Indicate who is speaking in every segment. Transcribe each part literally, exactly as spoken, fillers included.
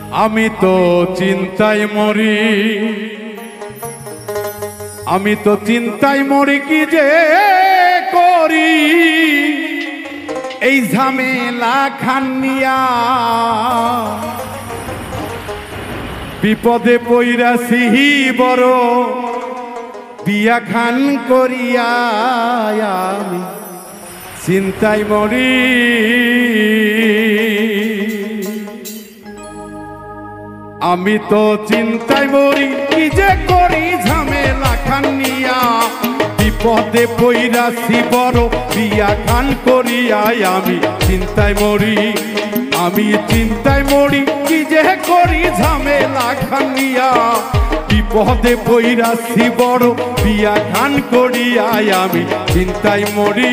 Speaker 1: আমি তো চিন্তায় মরি, আমি তো চিন্তায় মরি, কি যে করি এই ঝামেলা খানিয়া। বিপদে পইরাছি বড়, বিয়া খান করিয়া আমি চিন্তায় মরি। আমি তো চিন্তায় মরি, কি যে করি ঝামেলা খানিয়া। বিপদে পইরাছি বড়, বিয়া খান করিয়া আমি চিন্তায় মরি। আমি চিন্তায় মরি, কি যে করি ঝামেলা খানিয়া। বিপদে পইরাছি বড়, বিয়া খান করিয়া আমি চিন্তায় মরি।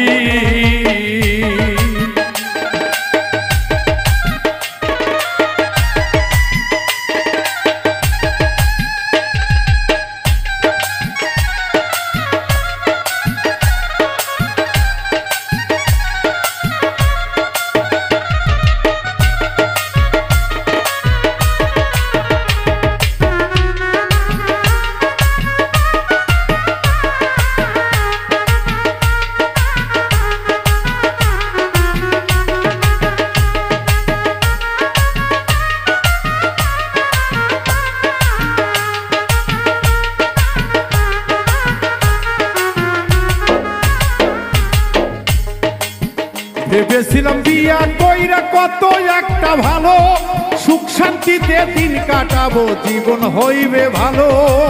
Speaker 1: ভেবেছিলাম বিয়া কইরা কত একটা ভালো, সুখ শান্তিতে দিন কাটাবো, জীবন হইবে ভালো।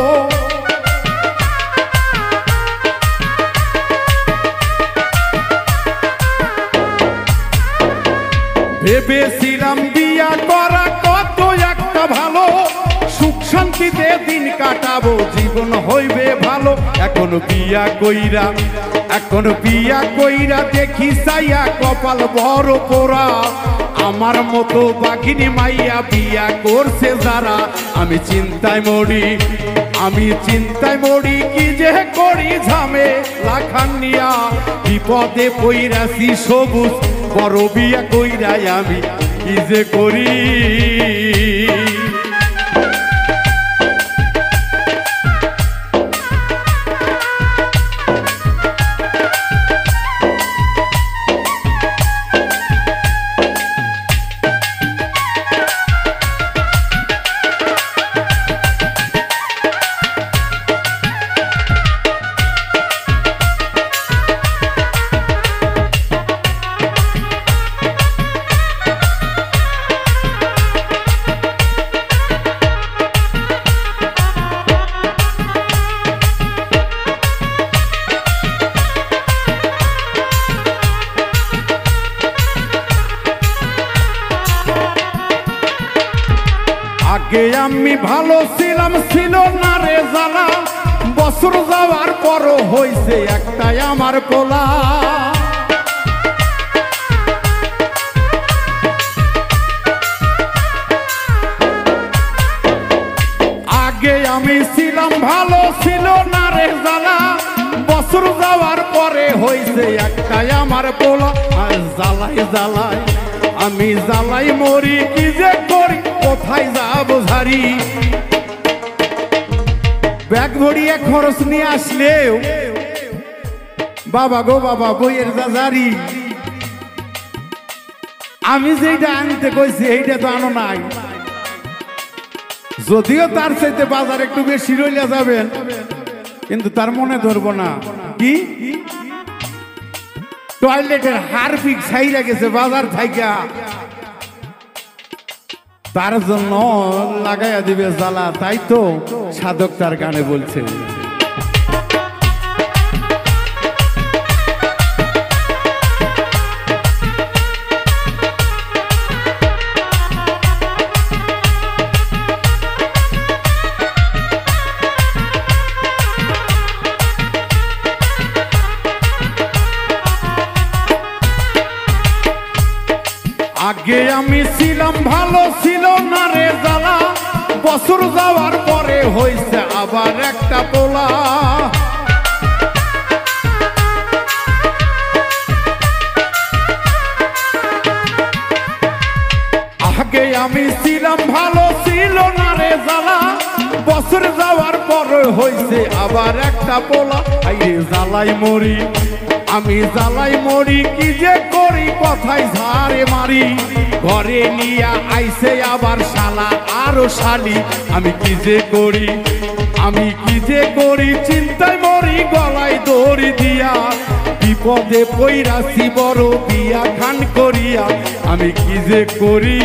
Speaker 1: ভেবেছিলাম বিয়া করা কত একটা ভালো, সুখ শান্তিতে দিন কাটাবো, জীবন হইবে ভালো। এখন বিয়া কইরা, এখন বিয়া কইরা দেখি চাইয়া কপাল বড় পোড়া। আমার মতো বাঘিনী মাইয়া বিয়া করছে যারা, আমি চিন্তায় মরি, আমি চিন্তায় মরি, কি যে করি ঝামেলা খানিয়া। বিপদে পইরাছি সবুজ বড়, বিয়া কইরাই আমি কি যে করি। আগে আমি ভালো ছিলাম, ছিল না রে জ্বালা। বছর যাওয়ার পরও হইছে একটাই আমার পোলা। আগে আমি ছিলাম ভালো, ছিল না রে জ্বালা। বছর যাওয়ার পরে হইছে একটাই আমার পোলা। আর জ্বালাই জ্বালাই আমি জ্বালাই মরি, কি যে করি কোথায় যাবো ঝাড়ি। ব্যাগ ভরিয়ে খরচ নিয়ে আসলেও বাবা গো বাবা বইয়ের যা জারি। আমি যেটা আনতে কইছি এইটা তো আনো নাই। যদিও তার চাইতে বাজার একটু বেশি রইলে যাবেন, কিন্তু তার মনে ধরবো না। কি টয়লেটের হারপিক ছাইরা গেছে বাজার থাইকা, তার জন্য লাগাইয়া দিবে জ্বালা। তাই তো সাধক তার গানে বলছে, আগে আমি ছিলাম ভালো, ছিল না রে জ্বালা। বছর যাওয়ার পরে হইছে আবার একটা পোলা। আগে আমি ছিলাম ভালো, ছিল না রে জ্বালা, বছর যাওয়ার পর হইছে আবার একটা পোলা। আইরে জ্বালাই মরি, আমি জ্বালাই মরি, কি যে করি কথায় ঝাড়ে মারি। ঘরে নিয়া আইছে আবার শালা আরো শালি, আমি কি যে করি, আমি কি যে করি, চিন্তায় মরি গলায় দড়ি দিয়া। বিপদে পইরাছি বড় বিয়া খান করিয়া, আমি কি যে করি।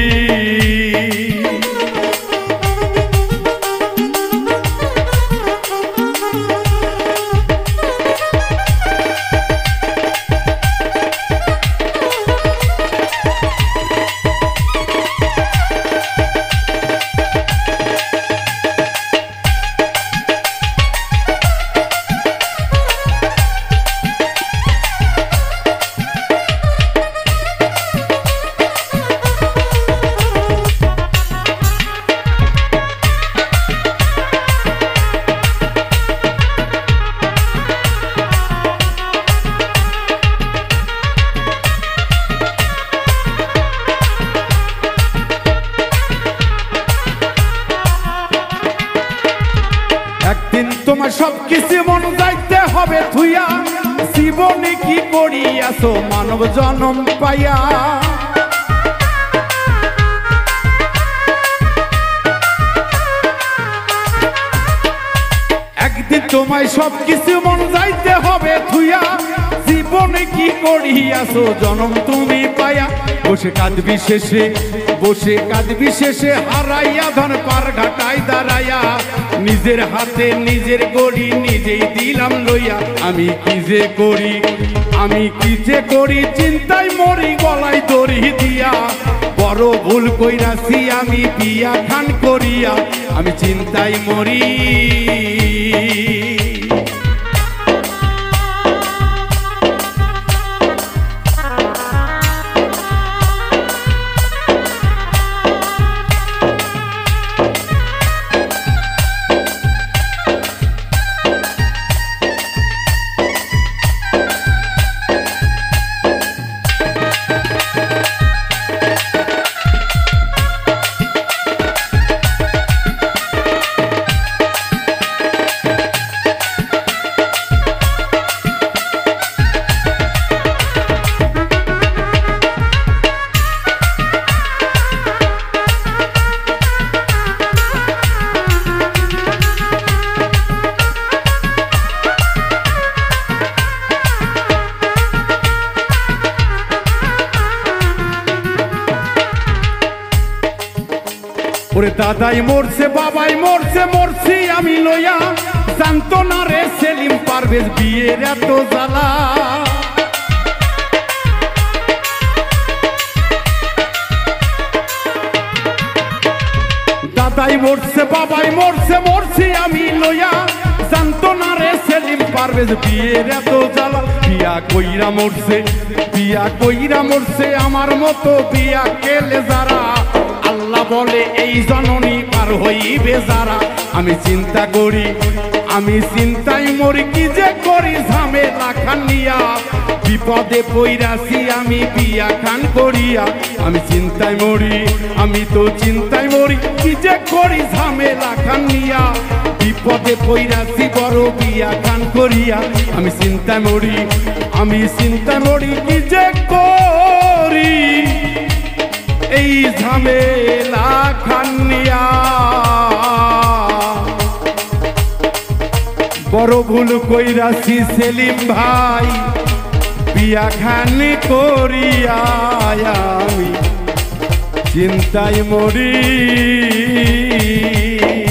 Speaker 1: একদিন তোমার সবকিছু মন যাইতে হবে থুইয়া, জীবনে কি করিয়াছো মানব জনম পাইয়া। একদিন তোমায় সবকিছু মন যাইতে হবে থুইয়া, জীবনে কি করিয়াছো জনম তুমি পাইয়া। বসে কাঁদবি শেষে, বসে কাঁদবি শেষে, হারাইয়া ধন পার ঘাটাই দাঁড়াইয়া। নিজের হাতে নিজের গড়ি নিজেই দিলাম লইয়া, আমি কি যে করি, আমি কি যে করি, চিন্তায় মরি গলায় দড়ি দিয়া। বড় ভুল কইরাছি আমি বিয়া খান করিয়া, আমি চিন্তায় মরি। ওরে দাদাই মরছে, বাবাই মরছে, মরছি আমি লইয়া। জানতো না রে সেলিম পারভেজ বিয়ের এত জ্বালা। দাদাই মরছে, বাবাই মরছে, মরছি আমি লইয়া। জানতো না রে সেলিম পারভেজ বিয়ের এত জ্বালা। বিয়া কইরা মরছে, বিয়া কইরা মরছে, আমার মতো বিয়া কেলে যারা। আল্লাহ বলে এই জননী পার হইবে যারা। আমি চিন্তা করি, আমি চিন্তায় মরি, কি যে করি ঝামেলা খানিয়া। বিপদে পইরাছি আমি বিয়া খান করিয়া, আমি চিন্তায় মরি, আমি তো চিন্তায় মরি, কি যে করি ঝামেলা খানিয়া। বিপদে পইরাছি বড় বিয়া খান করিয়া, আমি চিন্তায় মরি, আমি চিন্তায় মরি, কি যে করি এই ঝামেলা খানিয়া। বড় ভুল কইরাছি সেলিম ভাই, বিয়া খান করিয়া আমি চিন্তায় মরি।